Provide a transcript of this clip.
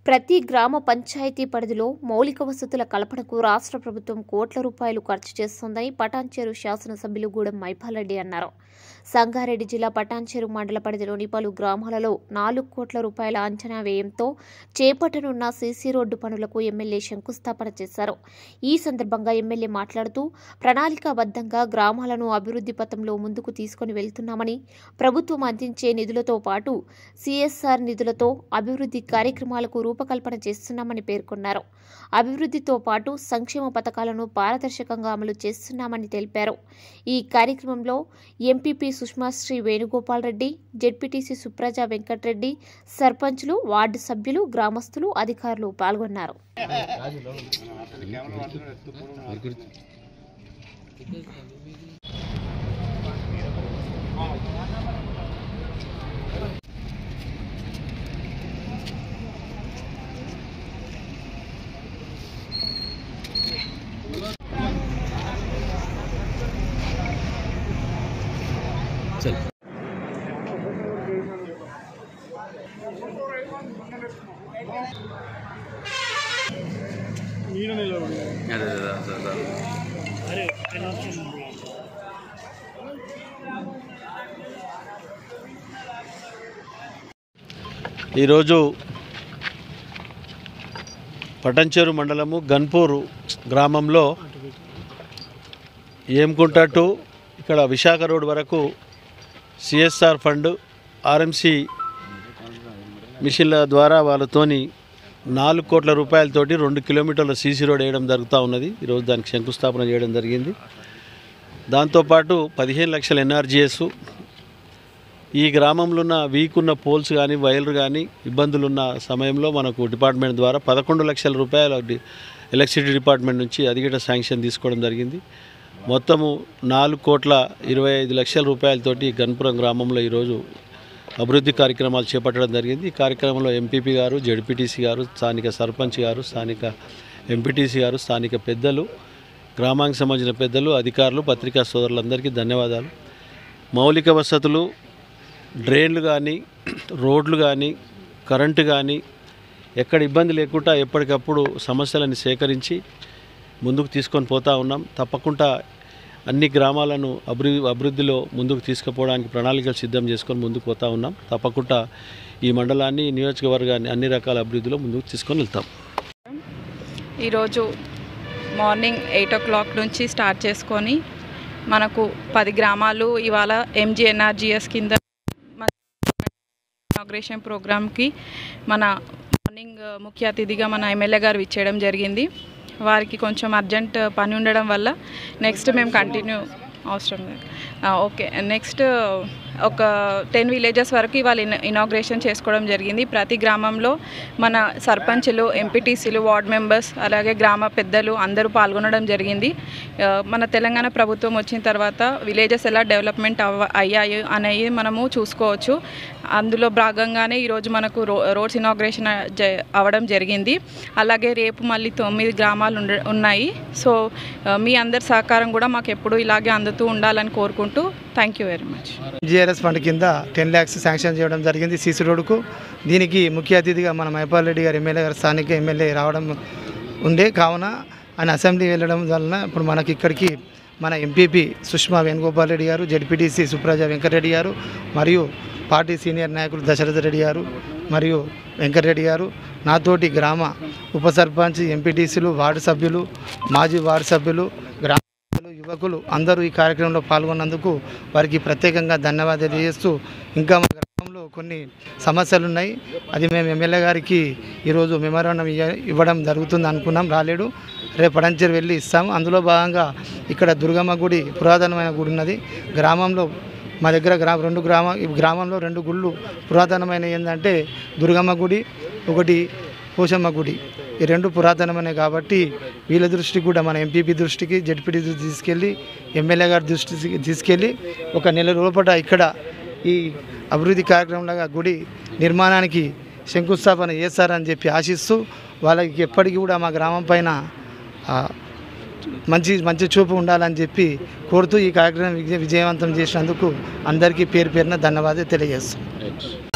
ప్రతి గ్రామ పంచాయతీ పరిధిలో మౌలిక వసతుల కల్పనకు రాష్ట్ర ప్రభుత్వం కోట్ల రూపాయలు ఖర్చు చేస్తోందని పటాన్చెరు శాసనసభ్యులు గూడెం మైపాల్రెడ్డి అన్నారు. సంగారెడ్డి జిల్లా పటాన్చెరు మండల పరిధిలోని పలు గ్రామాలలో 4 కోట్ల రూపాయల అంచనా వ్యయంతో చేపట్టనున్న సీసీ రోడ్డు పనులకు ఎమ్మెల్యే శంకుస్థాపన చేశారు. ఈ సందర్భంగా ఎమ్మెల్యే మాట్లాడుతూ ప్రణాళికాబద్ధంగా గ్రామాలను అభివృద్ధి పథంలో ముందుకు తీసుకుని వెళ్తున్నామని, ప్రభుత్వం అందించే నిధులతో పాటు సిఎస్ఆర్ నిధులతో అభివృద్ధి కార్యక్రమాలకు రూపకల్పన చేస్తున్నామని పేర్కొన్నారు. అభివృద్ధితో పాటు సంక్షేమ పథకాలను పారదర్శకంగా అమలు చేస్తున్నామని తెలిపారు. ఈ కార్యక్రమంలో ఎంపీపీ సుష్మాశ్రీ వేణుగోపాల్ రెడ్డి, జెడ్పీటీసీ సుప్రజా వెంకటరెడ్డి, సర్పంచ్లు, వార్డు సభ్యులు, గ్రామస్తులు, అధికారులు పాల్గొన్నారు. ఈరోజు పటాన్చెరు మండలము గన్పూరు గ్రామంలో ఏంకుంట టు ఇక్కడ విశాఖ రోడ్ వరకు సిఎస్ఆర్ ఫండ్ ఆర్ఎంసీ మిషన్ల ద్వారా వాళ్ళతోని 4 కోట్ల రూపాయలతోటి 2 కిలోమీటర్ల సీసీ రోడ్ వేయడం జరుగుతూ ఉన్నది. ఈరోజు దానికి శంకుస్థాపన చేయడం జరిగింది. దాంతోపాటు 15 లక్షల ఎన్ఆర్జీఎస్, ఈ గ్రామంలో ఉన్న వీక్ ఉన్న పోల్స్ కానీ వైర్లు కానీ ఇబ్బందులున్న సమయంలో మనకు డిపార్ట్మెంట్ ద్వారా 11 లక్షల రూపాయలు ఎలక్ట్రిసిటీ డిపార్ట్మెంట్ నుంచి అధిక శాంక్షన్ తీసుకోవడం జరిగింది. మొత్తము 4,25,00,000 రూపాయలతోటి గన్పురం గ్రామంలో ఈరోజు అభివృద్ధి కార్యక్రమాలు చేపట్టడం జరిగింది. ఈ కార్యక్రమంలో ఎంపీపీ గారు, జెడ్పీటీసీ గారు, స్థానిక సర్పంచ్ గారు, స్థానిక ఎంపీటీసీ గారు, స్థానిక పెద్దలు, గ్రామానికి సంబంధించిన పెద్దలు, అధికారులు, పత్రికా సోదరులందరికీ ధన్యవాదాలు. మౌలిక వసతులు, డ్రైన్లు కానీ, రోడ్లు కానీ, కరెంటు కానీ ఎక్కడ ఇబ్బంది లేకుండా ఎప్పటికప్పుడు సమస్యలను సేకరించి ముందుకు తీసుకొని పోతూ ఉన్నాం. తప్పకుండా అన్ని గ్రామాలను అభివృద్ధిలో ముందుకు తీసుకుపోవడానికి ప్రణాళికలు సిద్ధం చేసుకొని ముందుకు పోతూ ఉన్నాం. తప్పకుండా ఈ మండలాన్ని, నియోజకవర్గాన్ని అన్ని రకాల అభివృద్ధిలో ముందుకు తీసుకొని వెళ్తాం. ఈరోజు మార్నింగ్ 8 o'clock నుంచి స్టార్ట్ చేసుకొని మనకు 10 గ్రామాలు ఇవాళ ఎంజీఎన్ఆర్జీఎస్ కింద ఇనాగ్రేషన్ ప్రోగ్రామ్కి మన మార్నింగ్ ముఖ్య అతిథిగా మన ఎమ్మెల్యే గారు ఇచ్చేయడం జరిగింది. వారికి కొంచెం అర్జెంట్ పని ఉండడం వల్ల నెక్స్ట్ మేము కంటిన్యూ అవసరం లేదు. ఓకే, నెక్స్ట్ ఒక 10 విలేజెస్ వరకు ఇవాళ ఇనాగ్రేషన్ చేసుకోవడం జరిగింది. ప్రతి గ్రామంలో మన సర్పంచ్లు, ఎంపీటీసీలు, వార్డ్ మెంబర్స్, అలాగే గ్రామ పెద్దలు అందరూ పాల్గొనడం జరిగింది. మన తెలంగాణ ప్రభుత్వం వచ్చిన తర్వాత విలేజెస్ ఎలా డెవలప్మెంట్ అయ్యాయి అనేవి మనము చూసుకోవచ్చు. అందులో భాగంగానే ఈరోజు మనకు రోడ్స్ ఇనాగ్రేషన్ అవ్వడం జరిగింది. అలాగే రేపు మళ్ళీ 9 గ్రామాలు ఉన్నాయి. సో మీ అందరి సహకారం కూడా మాకు ఎప్పుడు ఇలాగే అందుతూ ఉండాలని కోరుకుంటూ thank you very much. GRS fund కింద 10 lakhs శాంక్షన్ చేయడం జరిగింది సీసీ రోడ్డుకు. దీనికి ముఖ్య అతిథిగా మన మైపాల్రెడ్డి గారు, ఎమ్మెల్యే గారు, స్థానిక ఎమ్మెల్యే రావడం ఉండే కావున ఆయన అసెంబ్లీ వెళ్ళడం వలన ఇప్పుడు మనకి ఇక్కడికి మన ఎంపీపీ సుష్మా వేణుగోపాల్ రెడ్డి గారు, జెడ్పీటీసీ సుప్రజా వెంకటరెడ్డి గారు, మరియు పార్టీ సీనియర్ నాయకులు దశరథ రెడ్డి గారు మరియు వెంకటరెడ్డి గారు, నాతోటి గ్రామ ఉప సర్పంచ్, ఎంపీటీసీలు, వార్డు సభ్యులు, మాజీ వార్డు సభ్యులు, గ్రామ యువకులు అందరూ ఈ కార్యక్రమంలో పాల్గొన్నందుకు వారికి ప్రత్యేకంగా ధన్యవాదాలు తెలియజేస్తూ, ఇంకా మన గ్రామంలో కొన్ని సమస్యలు ఉన్నాయి. అది మేము ఎమ్మెల్యే గారికి ఈరోజు మెమోరాండం ఇవ్వడం జరుగుతుంది అనుకున్నాం, రాలేడు. రేపు పటాన్చెరు వెళ్ళి ఇస్తాము. అందులో భాగంగా ఇక్కడ దుర్గమ్మ గుడి, పురాతనమైన గుడి ఉన్నది గ్రామంలో. మా దగ్గర గ్రామంలో 2 గుళ్ళు పురాతనమైన ఏంటంటే దుర్గమ్మ గుడి, ఒకటి పోషమ్మ గుడి. ఈ 2 పురాతనమైనవి కాబట్టి వీళ్ళ దృష్టికి కూడా మన ఎంపీపీ దృష్టికి, జెడ్పీటీ దృష్టికి తీసుకెళ్ళి, ఎమ్మెల్యే గారి దృష్టికి తీసుకెళ్ళి ఒక నెల లోపల ఇక్కడ ఈ అభివృద్ధి కార్యక్రమంలాగా గుడి నిర్మాణానికి శంకుస్థాపన చేస్తారని చెప్పి ఆశిస్తూ, వాళ్ళకి ఎప్పటికీ కూడా మా గ్రామం పైన మంచి చూపు ఉండాలని చెప్పి కోరుతూ ఈ కార్యక్రమం విజయవంతం చేసినందుకు అందరికీ పేరు పేరున ధన్యవాదాలు తెలియజేస్తాం.